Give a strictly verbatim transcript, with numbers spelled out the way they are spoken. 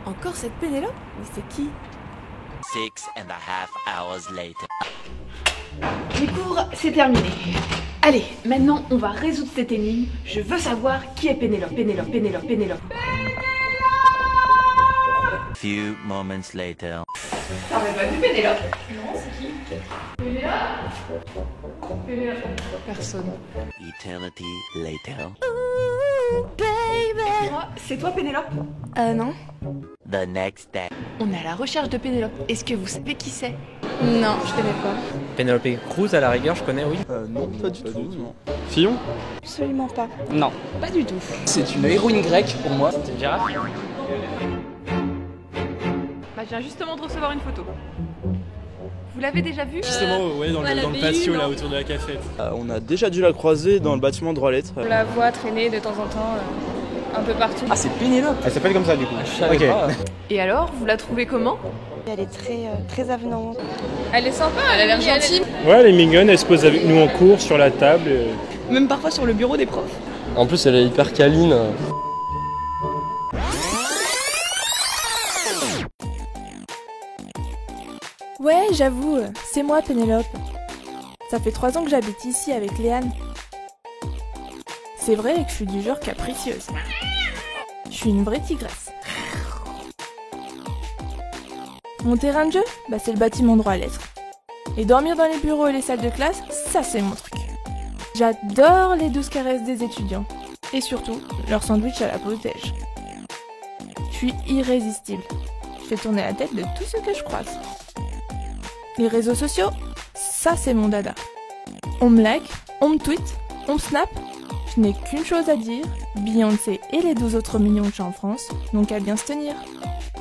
Encore cette Pénélope? Mais c'est qui? Six and a half hours later. Les cours, c'est terminé. Allez, maintenant on va résoudre cette énigme. Je veux savoir qui est Pénélope, Pénélope, Pénélope, Pénélope. Few moments later. T'avais pas vu Pénélope? Non, c'est qui? Pénélope? Pénélope. Personne. Eternity later. Oh, c'est toi Pénélope? Euh non. The next day. On est à la recherche de Pénélope. Est-ce que vous savez qui c'est? Non, je connais pas. Penelope Cruz, à la rigueur, je connais, oui. Euh, non, pas du tout. Non. Fillon? Absolument pas. Non. Pas du tout. C'est une héroïne grecque pour moi. C'est une girafe. Bah, je viens justement de recevoir une photo. Vous l'avez déjà vue? Justement, ouais, dans, Ouais, le, dans le la patio, B U, là, non. autour de la cafette. Euh, on a déjà dû la croiser dans le bâtiment droit lettres. On la voit traîner de temps en temps euh, un peu partout. Ah, c'est Pénélope. Elle s'appelle comme ça, du coup. Je savais Ok. pas. Et alors, vous la trouvez comment? Elle est très, euh, très avenante. Elle est sympa, elle a l'air gentille. Ouais, elle est mignonne, elle se pose avec nous en cours sur la table. euh. Même parfois sur le bureau des profs. En plus, elle est hyper câline. Ouais, j'avoue, c'est moi Pénélope. Ça fait trois ans que j'habite ici avec Léane. C'est vrai que je suis du genre capricieuse. Je suis une vraie tigresse. Mon terrain de jeu, bah c'est le bâtiment droit lettres. Et dormir dans les bureaux et les salles de classe, ça c'est mon truc. J'adore les douces caresses des étudiants. Et surtout, leur sandwich à la pause déj. Je suis irrésistible. Je fais tourner la tête de tous ceux que je croise. Les réseaux sociaux, ça c'est mon dada. On me like, on me tweet, on me snap. Je n'ai qu'une chose à dire, Beyoncé et les douze autres millions de gens en France n'ont qu'à bien se tenir.